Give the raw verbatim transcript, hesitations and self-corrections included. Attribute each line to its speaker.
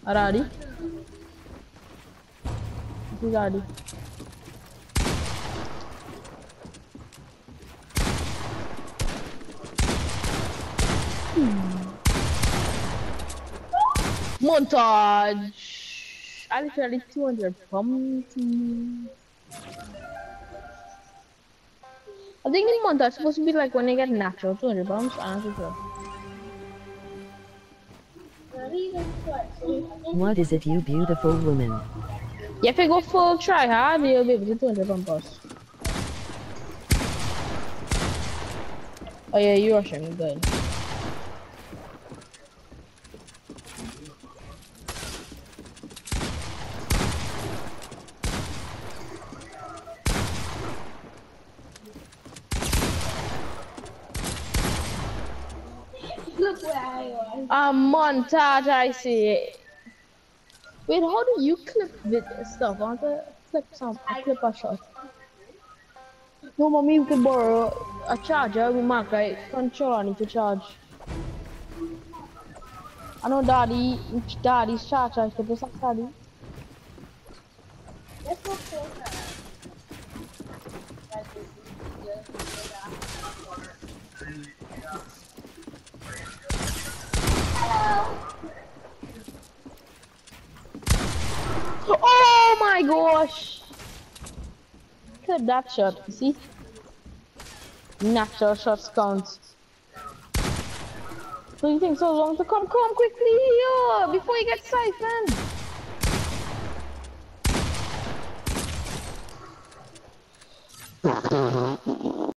Speaker 1: Aradi. This is Aradi. Montage. I literally two hundred pumping. I think in montage supposed to be like when they get natural two hundred bumps. I'm not too sure.
Speaker 2: What is it, you beautiful woman?
Speaker 1: Yeah, if you go full try hard, you'll be able to two hundred bumpers. Oh yeah, you're rushing, good.
Speaker 3: Look where I was.
Speaker 1: A montage, I see. Wait, how do you clip with stuff? I want to clip some, I clip a shot. No, mommy, we could borrow a charger. We mark right control. I need to charge. I know daddy, daddy's charger. I could just ask daddy.
Speaker 3: Let's go closer. Like this.
Speaker 1: Oh my gosh! Look at that shot, you see? Natural shots count. So you think so long to come? Come quickly here before you get siphoned.